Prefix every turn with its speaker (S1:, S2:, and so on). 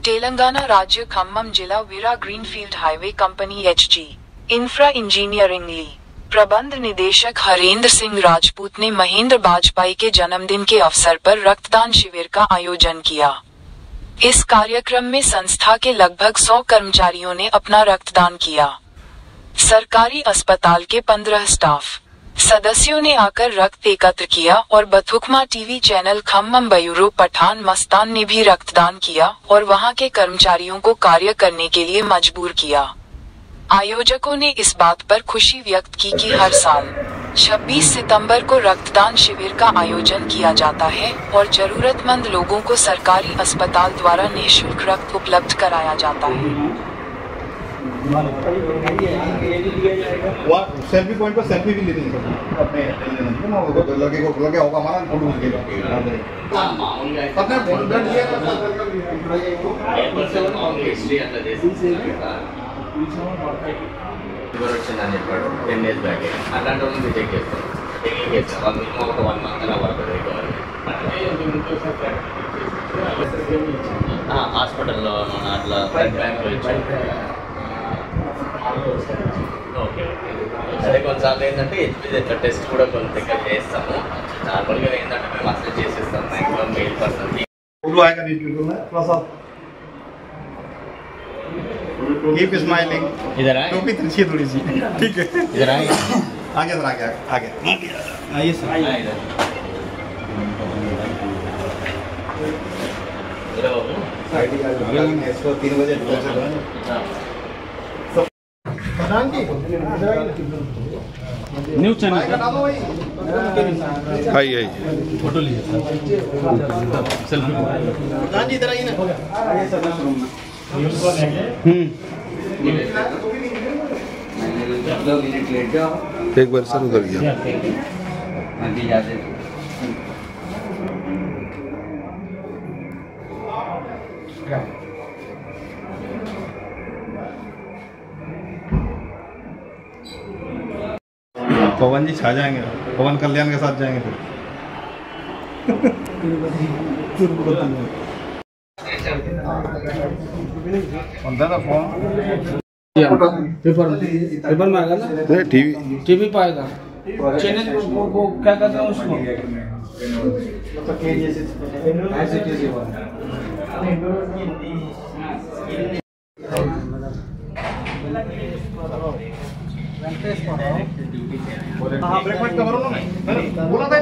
S1: तेलंगाना राज्य खम्मम जिला Veera greenfield highway company HG infra engineering ली प्रबंध निदेशक हरेंद्र सिंह राजपूत ने महेंद्र वाजपेयी के जन्मदिन के अवसर पर रक्तदान शिविर का आयोजन किया। इस कार्यक्रम में संस्था के लगभग 100 कर्मचारियों ने अपना रक्तदान किया। सरकारी अस्पताल के 15 स्टाफ सदस्यों ने आकर रक्त एकत्र किया और Bathukamma TV channel Khammam bureau Pathan Mastan ने भी रक्तदान किया और वहां के कर्मचारियों को कार्य करने के लिए मजबूर किया। आयोजकों ने इस बात पर खुशी व्यक्त की कि हर साल 26 सितंबर को रक्तदान शिविर का आयोजन किया जाता है और जरूरतमंद लोगों को सरकारी अस्पताल द्वारा निःशुल्क रक्त उपलब्ध कराया जाता है।
S2: सेल्फी पॉइंट पर सेल्फी भी लेते हैं अपने लड़के होगा हमारा फोटो
S3: వచ్చిందని చెప్పాడు 10 days బ్యాక్ అలాంటి వాళ్ళని రిజెక్ట్ చేస్తాం వాళ్ళు మినిమం ఒక 1 month అలా పడుతుంది రికవరీ హాస్పిటల్లో అట్లా బ్లడ్ బ్యాంక్లో ఇచ్చాను ఓకే అదే కొన్నిసార్లు ఏంటంటే హెచ్పీ టెస్ట్ కూడా కొంత దగ్గర చేస్తాము నార్మల్గా ఏంటంటే మేము అసలు చేసేస్తాం maximum mail person
S2: Keep smiling.
S3: इधर आए
S2: टोपी तिरछी थोड़ी सी ठीक है
S3: इधर आए
S2: आगे सर आगे
S3: आइए सर इधर
S2: इसको 3 बजे
S3: न्यूज चैनल
S2: हाय
S3: फोटो लीजिए सेल्फी
S2: गांधी इधर आइए ना एक बार सर उधर गया पवन जी छा जाएंगे पवन कल्याण के साथ जाएंगे
S4: पेपर में आएगा ना टीवी पे आएगा चैनल को क्या कहते हैं उसको
S2: ब्रेकफास्ट कवर बोला था